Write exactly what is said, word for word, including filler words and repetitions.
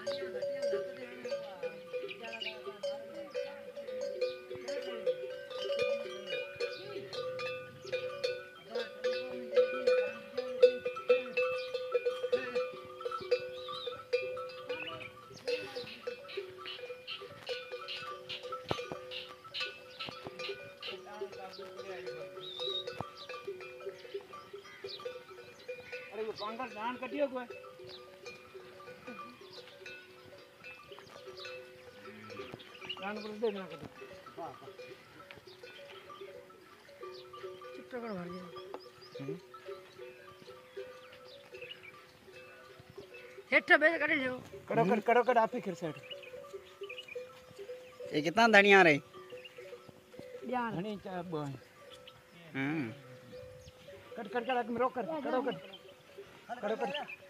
अरे वो पंखा धान कटियो कोई धान पर देखना कटियो वाह वाह चित्रकड़ भर गया हेठ बे कर लियो कड़ो कड़ कड़ो कड़ आप ही खिर साइड ये कितना धनिया रे यार धनी चा बॉय हां कट कट कर रोक कर कड़ो कड़ कड़ो कड़